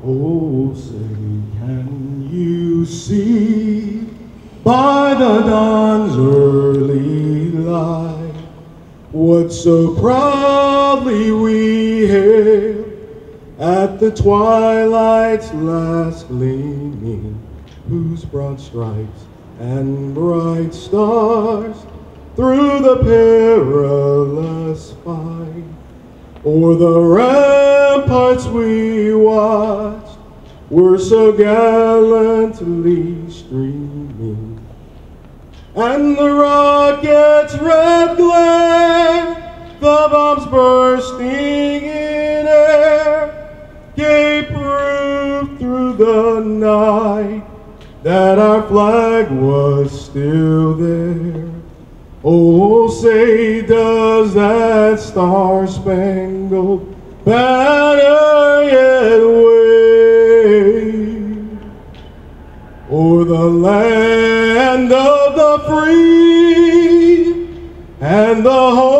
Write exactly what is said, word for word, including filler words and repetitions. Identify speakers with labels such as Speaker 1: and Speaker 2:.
Speaker 1: Oh, say, can you see by the dawn's early light what so proudly we hailed at the twilight's last gleaming, whose broad stripes and bright stars through the perilous fight o'er the ramparts we watched were so gallantly streaming, and the rocket's red glare, the bombs bursting in air, gave proof through the night that our flag was still there. Oh, say, does that star-spangled banner yet wave o'er the land of the free and the home